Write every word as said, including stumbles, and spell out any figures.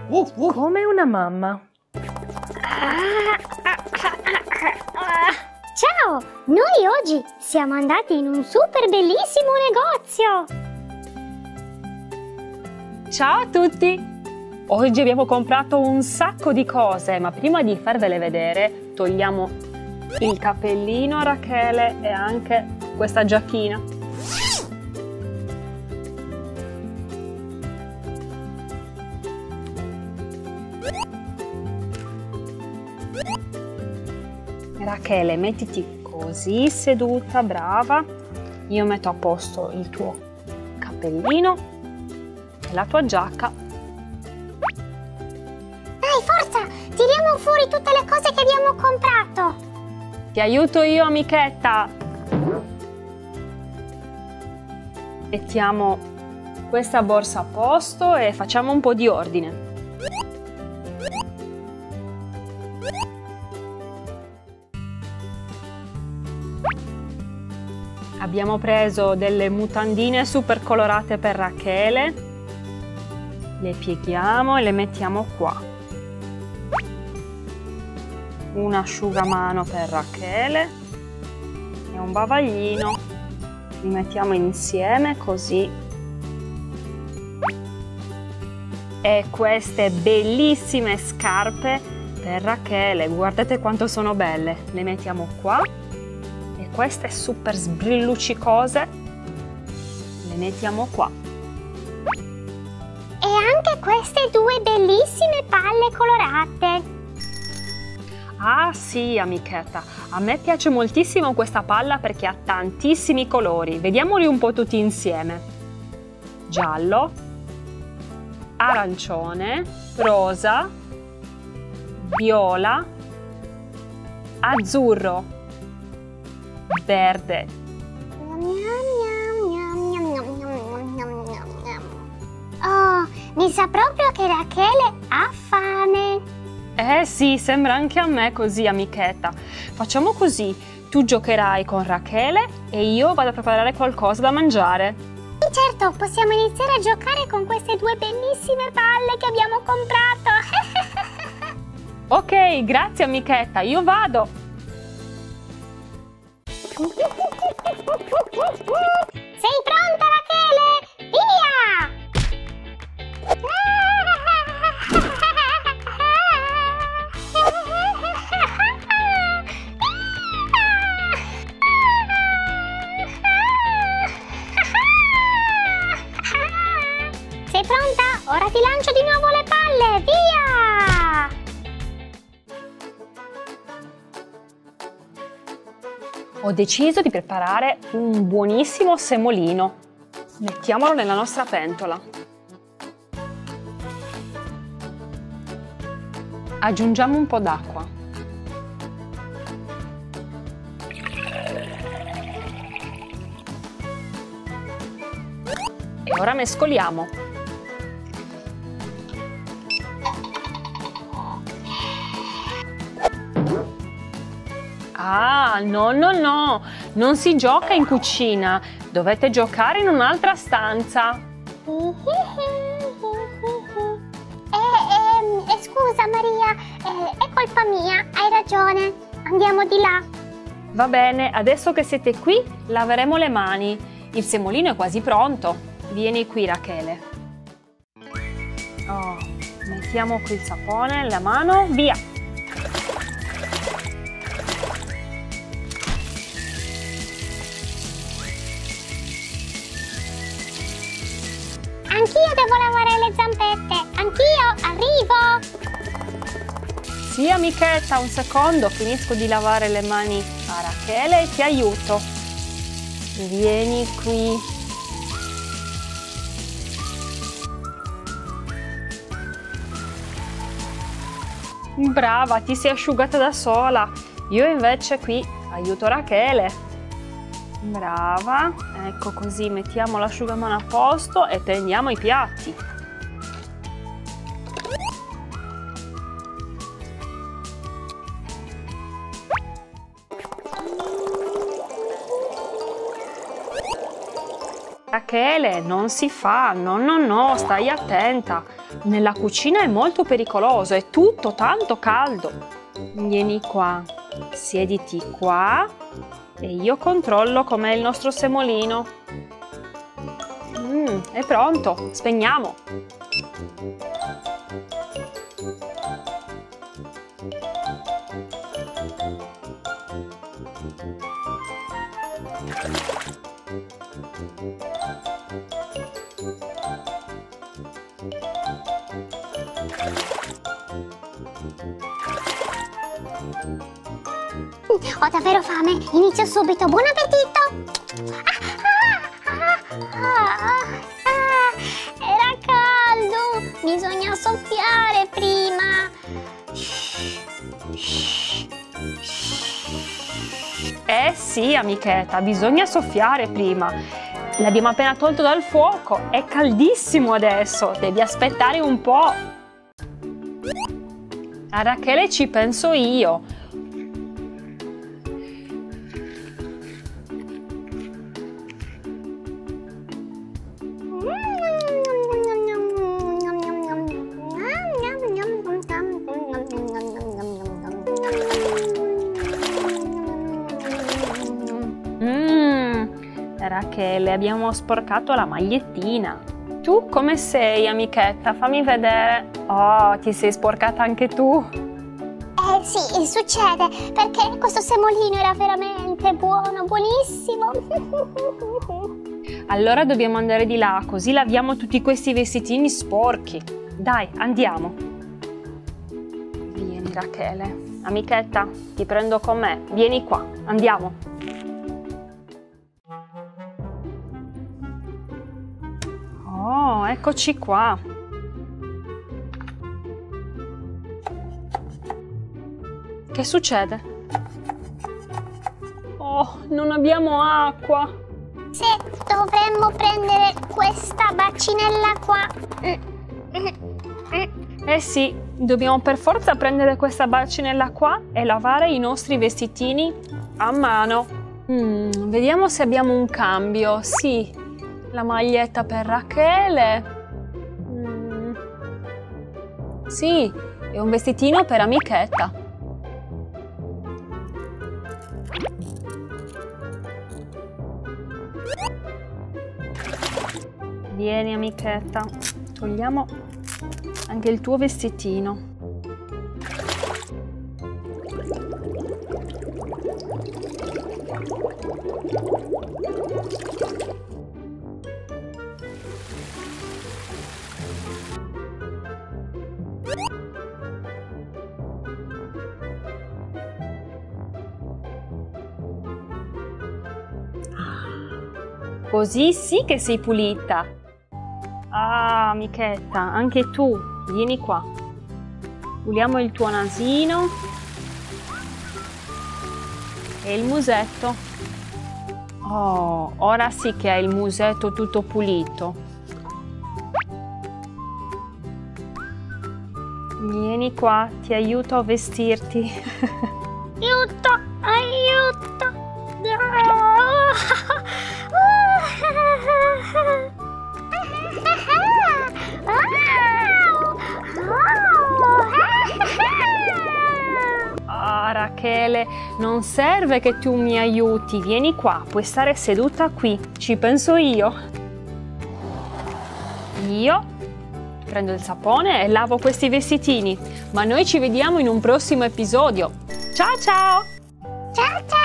Uh, uh. Come una mamma. Ciao! Noi oggi siamo andati in un super bellissimo negozio! Ciao a tutti! Oggi abbiamo comprato un sacco di cose, ma prima di farvele vedere togliamo il cappellino a Rachele e anche questa giacchina. Rachele, mettiti così seduta, brava. Io metto a posto il tuo cappellino e la tua giacca. Dai, forza! Tiriamo fuori tutte le cose che abbiamo comprato! Ti aiuto io, amichetta! Mettiamo questa borsa a posto e facciamo un po' di ordine. Abbiamo preso delle mutandine super colorate per Rachele, le pieghiamo e le mettiamo qua. Un asciugamano per Rachele e un bavaglino, li mettiamo insieme così. E queste bellissime scarpe per Rachele, guardate quanto sono belle, le mettiamo qua. Queste super sbrilluccicose le mettiamo qua. E anche queste due bellissime palle colorate. Ah sì, amichetta, a me piace moltissimo questa palla perché ha tantissimi colori. Vediamoli un po' tutti insieme. Giallo, arancione, rosa, viola, azzurro, verde. Oh, mi sa proprio che Rachele ha fame. Eh sì, sembra anche a me così, amichetta. Facciamo così, tu giocherai con Rachele e io vado a preparare qualcosa da mangiare. Sì, certo, possiamo iniziare a giocare con queste due bellissime palle che abbiamo comprato. Ok, grazie amichetta, io vado. Sei pronta, Rachele? Via! Sei pronta? Ora ti lancio di nuovo le palle, via! Ho deciso di preparare un buonissimo semolino. Mettiamolo nella nostra pentola. Aggiungiamo un po' d'acqua. E ora mescoliamo. Ah, no, no, no, non si gioca in cucina, dovete giocare in un'altra stanza. Eh, eh, eh, scusa Maria, eh, è colpa mia, hai ragione, andiamo di là. Va bene, adesso che siete qui, laveremo le mani. Il semolino è quasi pronto. Vieni qui, Rachele. Oh, mettiamo qui il sapone nella mano, via. Anch'io devo lavare le zampette, anch'io, arrivo! Sì, amichetta, un secondo, finisco di lavare le mani a Rachele e ti aiuto. Vieni qui. Brava, ti sei asciugata da sola. Io invece qui aiuto Rachele. Brava, ecco così mettiamo l'asciugamano a posto e prendiamo i piatti. Rachele, non si fa, no, no, no, stai attenta. Nella cucina è molto pericoloso, è tutto tanto caldo. Vieni qua, siediti qua e io controllo com'è il nostro semolino. Mm, è pronto, spegniamo. Ho davvero fame, inizio subito, buon appetito! Ah, ah, ah, ah, era caldo, bisogna soffiare prima. Eh sì, amichetta, bisogna soffiare prima. L'abbiamo appena tolto dal fuoco, è caldissimo adesso, devi aspettare un po'. A Rachele ci penso io. Rachele, abbiamo sporcato la magliettina. Tu come sei, amichetta? Fammi vedere. Oh, ti sei sporcata anche tu? Eh sì, succede, perché questo semolino era veramente buono, buonissimo. Allora dobbiamo andare di là, così laviamo tutti questi vestitini sporchi. Dai, andiamo. Vieni, Rachele. Amichetta, ti prendo con me. Vieni qua, andiamo. Oh, eccoci qua. Che succede? Oh, non abbiamo acqua. Sì, dovremmo prendere questa bacinella qua. Eh sì, dobbiamo per forza prendere questa bacinella qua e lavare i nostri vestitini a mano. Mm, vediamo se abbiamo un cambio. Sì. La maglietta per Rachele. Mm. Sì, e un vestitino per amichetta. Vieni, amichetta. Togliamo anche il tuo vestitino. Così sì che sei pulita. Ah, amichetta, anche tu, vieni qua. Puliamo il tuo nasino e il musetto. Oh, ora sì che hai il musetto tutto pulito. Vieni qua, ti aiuto a vestirti. Aiuto, aiuto. Ah, Rachele, non serve che tu mi aiuti. Vieni qua, puoi stare seduta qui. Ci penso io. Io prendo il sapone e lavo questi vestitini. Ma noi ci vediamo in un prossimo episodio. Ciao ciao! Ciao ciao!